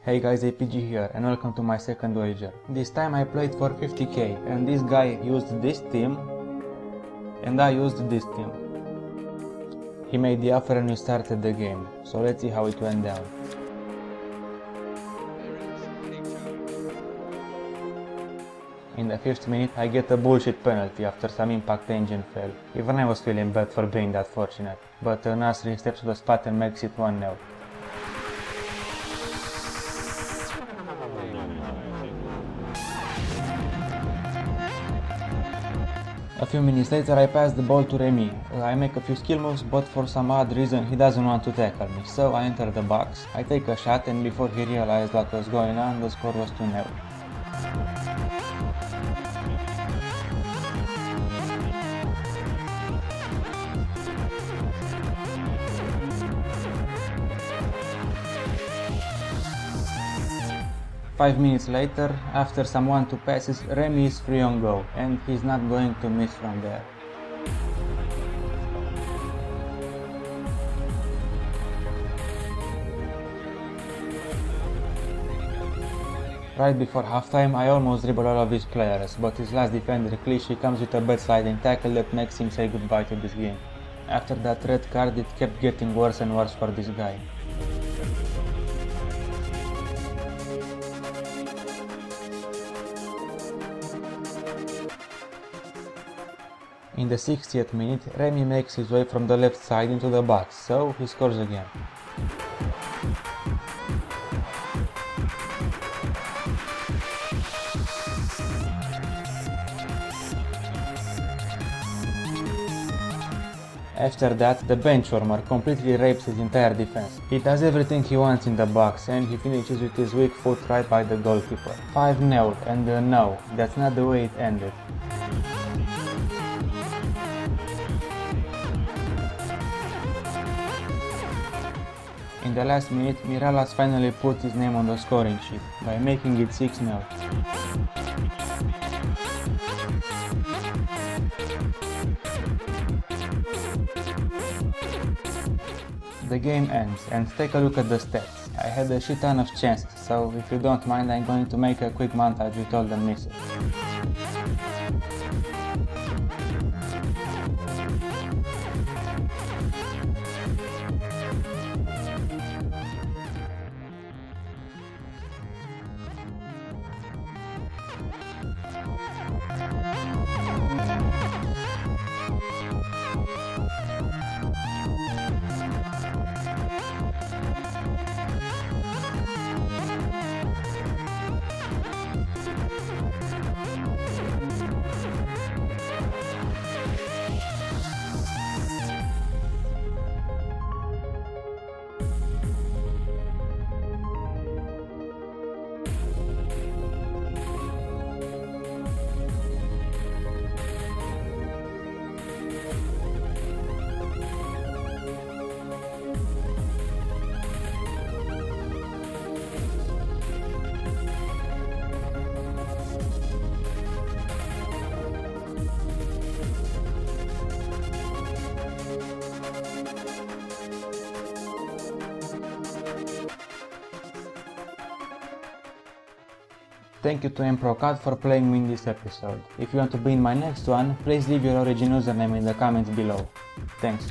Hey guys, APG here and welcome to my second wager. This time I played for 50k and this guy used this team and I used this team. He made the offer and we started the game, so let's see how it went down. In the 5th minute I get a bullshit penalty after some impact engine fail. Even I was feeling bad for being that fortunate, but Nasri steps to the spot and makes it 1-0. A few minutes later I pass the ball to Remy. I make a few skill moves, but for some odd reason he doesn't want to tackle me, so I enter the box. I take a shot and before he realized what was going on, the score was 2-0. Five minutes later, after some 1-2 passes, Remy is free on goal, and he's not going to miss from there. Right before halftime, I almost dribble all of his players, but his last defender, Clichy, comes with a bad sliding tackle that makes him say goodbye to this game. After that red card, it kept getting worse and worse for this guy. In the 60th minute, Remy makes his way from the left side into the box, so he scores again. After that, the benchwarmer completely rapes his entire defense. He does everything he wants in the box and he finishes with his weak foot right by the goalkeeper. 5-0, and no, that's not the way it ended. In the last minute, Miralas finally put his name on the scoring sheet by making it 6-0. The game ends, and take a look at the stats. I had a shit ton of chances, so if you don't mind, I'm going to make a quick montage with all the misses. Thank you to Mprocad for playing me in this episode. If you want to be in my next one, please leave your origin username in the comments below. Thanks.